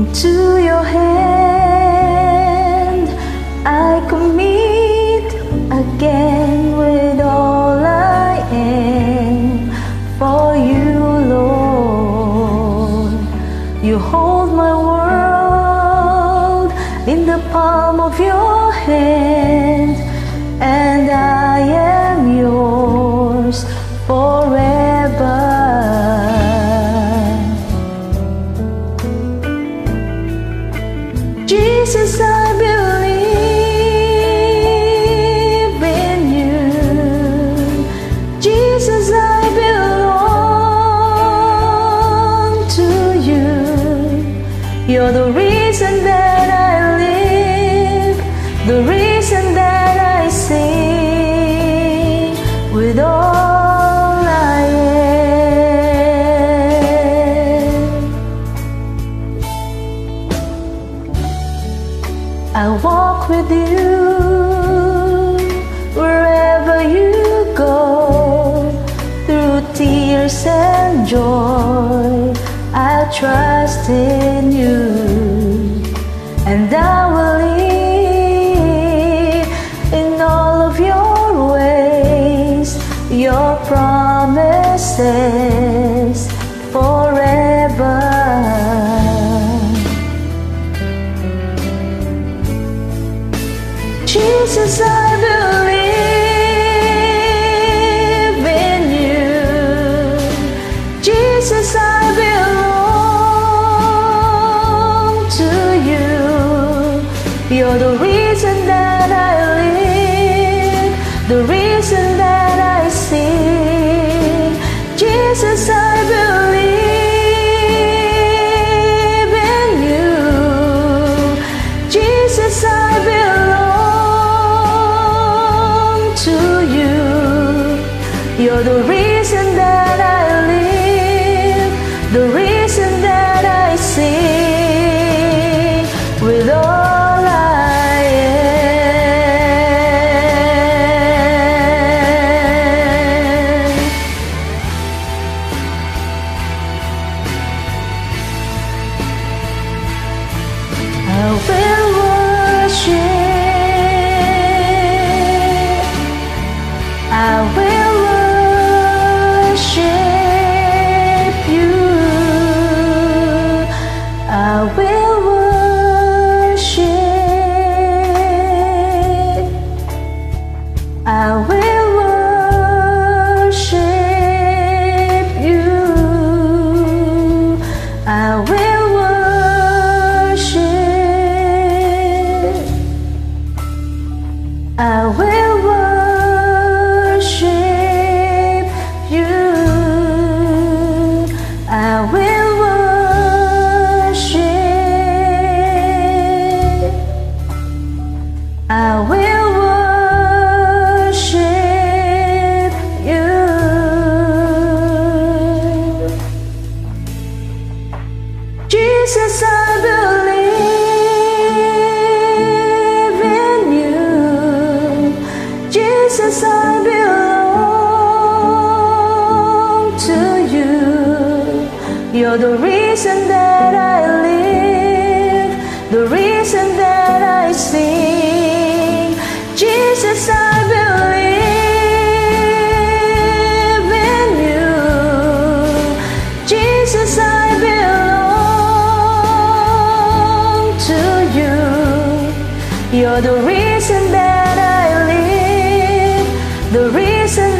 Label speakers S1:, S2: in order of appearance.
S1: Into your hand I commit again with all I am. For you, Lord, you hold my world in the palm of your hand, and I am yours forever. Jesus, I believe in you. Jesus, I belong to you. You're the reason that I live, the reason that I sing with all I am. I walk with you wherever you go, through tears and joy. I'll trust in you, and I will live in all of your ways, your promises forever. Jesus, I believe in you. Jesus, I belong to you. You're the reason that I live, the reason that I sing. Jesus, I believe in you. Jesus, I belong to you. You're the reason that I live, the reason that I sing with all I am. I will worship, I will worship you. I will worship, I will worship you. I will worship, I will worship you. I will worship, I will worship you. Jesus, I believe in you. Jesus, I belong to you. You're the reason that I live, the reason that I sing. Jesus, I believe in you. Jesus, I belong to you. You're the reason that I live, the reason